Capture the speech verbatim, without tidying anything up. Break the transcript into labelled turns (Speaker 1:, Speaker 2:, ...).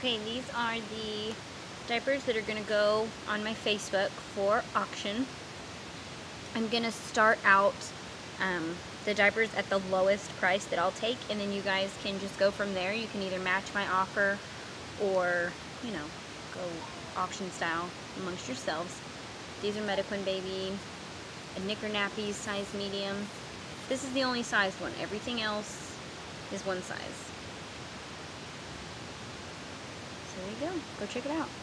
Speaker 1: Okay, these are the diapers that are going to go on my Facebook for auction. I'm going to start out um, the diapers at the lowest price that I'll take, and then you guys can just go from there. You can either match my offer or, you know, go auction style amongst yourselves. These are Mediquin Baby, a knicker nappies size medium. This is the only sized one. Everything else is one size. So there you go. Go check it out.